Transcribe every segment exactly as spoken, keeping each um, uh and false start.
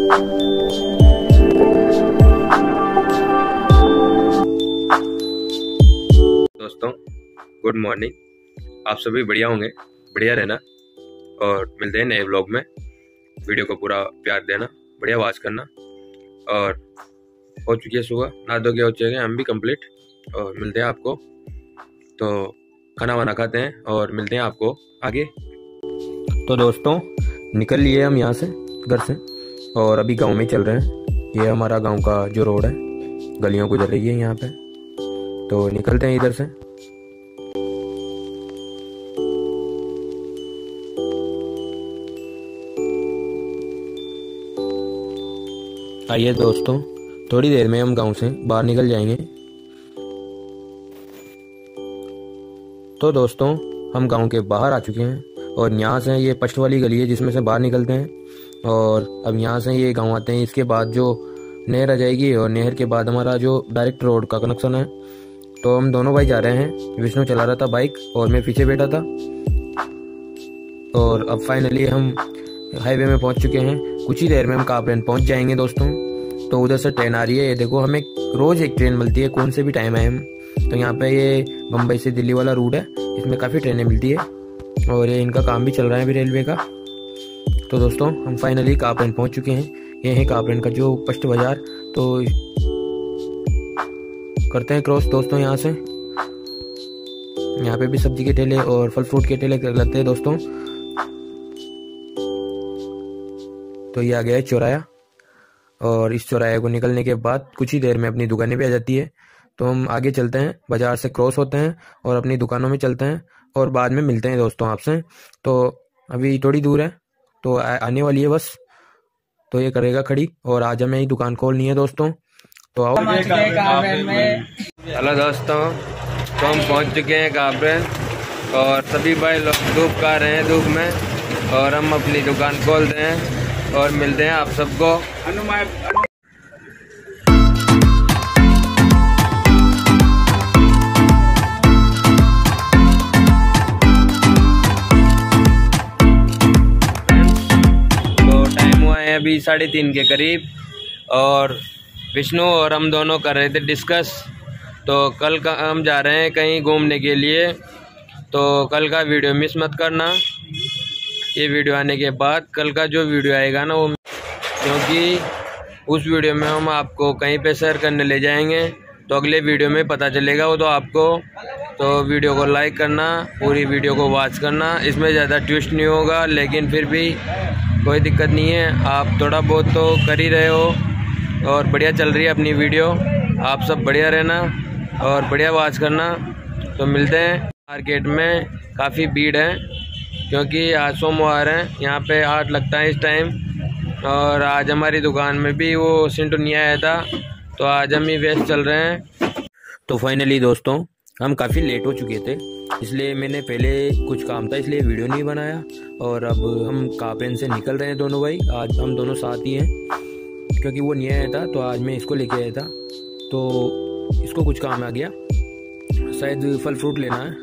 दोस्तों good morning, आप सभी बढ़िया होंगे, बढ़िया रहना और मिलते हैं नए व्लॉग में। वीडियो को पूरा प्यार देना, बढ़िया आवाज़ करना। और हो चुकी है सुबह, नहा धो के हो चुके हैं हम भी कंप्लीट और मिलते हैं आपको। तो खाना वाना खाते हैं और मिलते हैं आपको आगे। तो दोस्तों निकल लिए हम यहाँ से, घर से, और अभी गांव में चल रहे हैं। ये हमारा गांव का जो रोड है, गलियों गुजर रही है यहाँ पे, तो निकलते हैं इधर से। आइए दोस्तों, थोड़ी देर में हम गांव से बाहर निकल जाएंगे। तो दोस्तों हम गांव के बाहर आ चुके हैं और यहाँ से ये पश्चिम वाली गली है जिसमें से बाहर निकलते हैं। और अब यहाँ से ये गांव आते हैं, इसके बाद जो नहर आ जाएगी और नहर के बाद हमारा जो डायरेक्ट रोड का कनेक्शन है। तो हम दोनों भाई जा रहे हैं, विष्णु चला रहा था बाइक और मैं पीछे बैठा था। और अब फाइनली हम हाईवे में पहुंच चुके हैं। कुछ ही देर में हम कापरेन पहुंच जाएंगे दोस्तों। तो उधर से ट्रेन आ रही है, ये देखो, हमें रोज एक ट्रेन मिलती है, कौन से भी टाइम है हम। तो यहाँ पे ये बम्बई से दिल्ली वाला रूट है, इसमें काफ़ी ट्रेनें मिलती है और ये इनका काम भी चल रहा है अभी रेलवे का। तो दोस्तों हम फाइनली कापरेन पहुँच चुके हैं। ये है कापरेन का जो फर्स्ट बाजार। तो करते हैं क्रॉस दोस्तों यहाँ से। यहाँ पे भी सब्जी के ठेले और फल फ्रूट के ठेले कर लेते हैं दोस्तों। तो ये आ गया है चौराया, और इस चौराहे को निकलने के बाद कुछ ही देर में अपनी दुकानें भी आ जाती है। तो हम आगे चलते हैं, बाजार से क्रॉस होते हैं और अपनी दुकानों में चलते हैं और बाद में मिलते हैं दोस्तों आपसे। तो अभी थोड़ी दूर है, तो आ, आने वाली है बस। तो ये करेगा खड़ी और आज हमें ही दुकान खोलनी है दोस्तों। तो आओ। हेलो दोस्तों, तो हम पहुंच चुके हैं कापरेन और सभी भाई लोग धूप खा रहे हैं धूप में, और हम अपनी दुकान खोलते हैं और मिलते हैं आप सबको। तो टाइम हुआ है अभी साढ़े तीन के करीब, और विष्णु और हम दोनों कर रहे थे डिस्कस। तो कल का हम जा रहे हैं कहीं घूमने के लिए, तो कल का वीडियो मिस मत करना। ये वीडियो आने के बाद कल का जो वीडियो आएगा ना, वो, क्योंकि उस वीडियो में हम आपको कहीं पे शेयर करने ले जाएंगे, तो अगले वीडियो में पता चलेगा वो तो आपको। तो वीडियो को लाइक करना, पूरी वीडियो को वॉच करना। इसमें ज़्यादा ट्विस्ट नहीं होगा, लेकिन फिर भी कोई दिक्कत नहीं है, आप थोड़ा बहुत तो कर ही रहे हो और बढ़िया चल रही है अपनी वीडियो। आप सब बढ़िया रहना और बढ़िया वॉच करना। तो मिलते हैं मार्केट में। काफ़ी भीड़ है क्योंकि आज सोमवार है, यहाँ पे हाट लगता है इस टाइम। और आज हमारी दुकान में भी वो सिंटू नहीं आया था, तो आज हम ही व्यस्त चल रहे हैं। तो फाइनली दोस्तों हम काफ़ी लेट हो चुके थे, इसलिए मैंने पहले कुछ काम था इसलिए वीडियो नहीं बनाया। और अब हम कापरेन से निकल रहे हैं दोनों भाई। आज हम दोनों साथ ही हैं क्योंकि वो नहीं आया था, तो आज मैं इसको लेके आया था। तो इसको कुछ काम आ गया, शायद फल फ्रूट लेना है।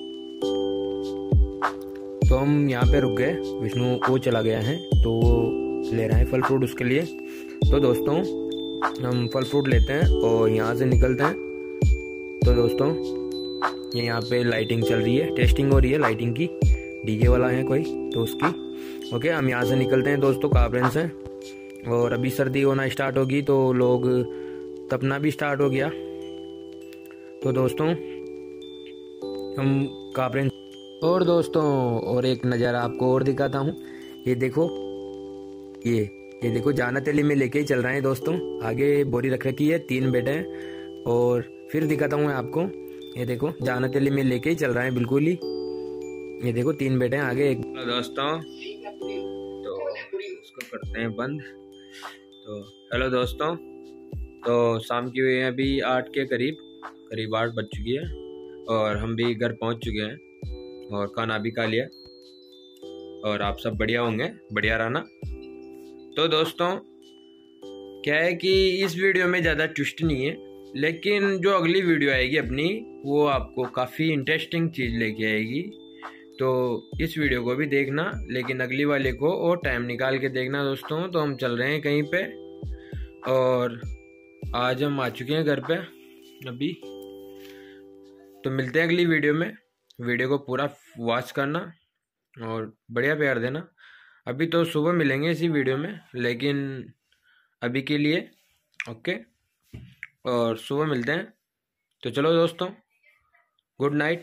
तो हम यहाँ पे रुक गए, विष्णु वो चला गया है तो वो ले रहा है फल फ्रूट उसके लिए। तो दोस्तों हम फल फ्रूट लेते हैं और यहाँ से निकलते हैं। तो दोस्तों ये यहाँ पे लाइटिंग चल रही है, टेस्टिंग हो रही है लाइटिंग की, डीजे वाला है कोई तो उसकी। ओके, हम यहाँ से निकलते हैं दोस्तों कापरेन से। और अभी सर्दी होना स्टार्ट होगी तो लोग तपना भी स्टार्ट हो गया। तो दोस्तों हम कापरेन, और दोस्तों और एक नज़ारा आपको और दिखाता हूँ। ये देखो, ये ये देखो जाना तेली में लेके ही चल रहे हैं दोस्तों। आगे बोरी रख रखी है, तीन बेटे हैं। और फिर दिखाता हूँ मैं आपको, ये देखो जाना तेली में लेके ही चल रहा है बिल्कुल ही। ये देखो तीन बेटे हैं आगे एक। दोस्तों तो उसको करते हैं बंद। तो हेलो दोस्तों, तो शाम की हुई है अभी आठ के करीब, करीब आठ बज चुकी है और हम भी घर पहुंच चुके हैं और खाना भी खा लिया। और आप सब बढ़िया होंगे, बढ़िया रहना। तो दोस्तों क्या है कि इस वीडियो में ज़्यादा ट्विस्ट नहीं है, लेकिन जो अगली वीडियो आएगी अपनी, वो आपको काफ़ी इंटरेस्टिंग चीज़ लेके आएगी। तो इस वीडियो को भी देखना, लेकिन अगली वाले को और टाइम निकाल के देखना दोस्तों। तो हम चल रहे हैं कहीं पे और आज हम आ चुके हैं घर पे अभी। तो मिलते हैं अगली वीडियो में। वीडियो को पूरा वॉच करना और बढ़िया प्यार देना। अभी तो सुबह मिलेंगे इसी वीडियो में, लेकिन अभी के लिए ओके, और सुबह मिलते हैं। तो चलो दोस्तों, गुड नाइट।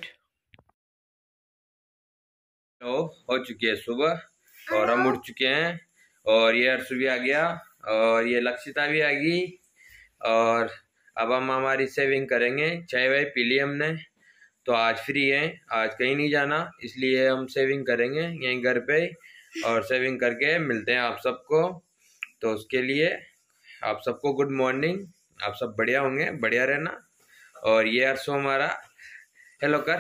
तो हो चुकी है सुबह और हम उठ चुके हैं, और ये अर्शु भी आ गया और ये लक्षिता भी आ गई, और अब हम हमारी सेविंग करेंगे। चाय वाय पी ली हमने, तो आज फ्री है, आज कहीं नहीं जाना, इसलिए हम सेविंग करेंगे यहीं घर पे, और सेविंग करके मिलते हैं आप सबको। तो उसके लिए आप सबको गुड मॉर्निंग। आप सब बढ़िया होंगे, बढ़िया रहना। और ये अर्शु हमारा हेलो कर।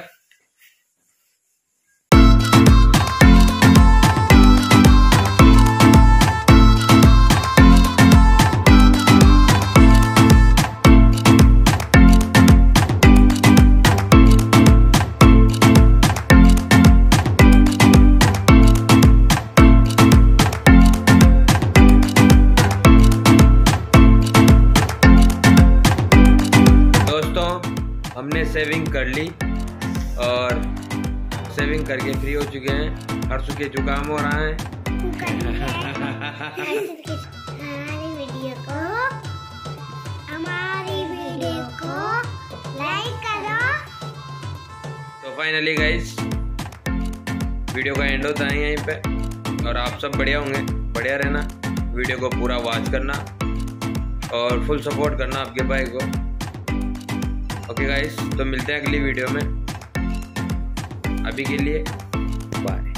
हमने सेविंग कर ली और सेविंग करके फ्री हो चुके हैं। हर्षु के जुकाम हो रहा है। हमारी वीडियो को हमारी वीडियो को लाइक करो। तो फाइनली गाइस, वीडियो का एंड होता है यहीं पे, और आप सब बढ़िया होंगे, बढ़िया रहना। वीडियो को पूरा वॉच करना और फुल सपोर्ट करना आपके भाई को। ओके गाइस, तो मिलते हैं अगली वीडियो में। अभी के लिए बाय।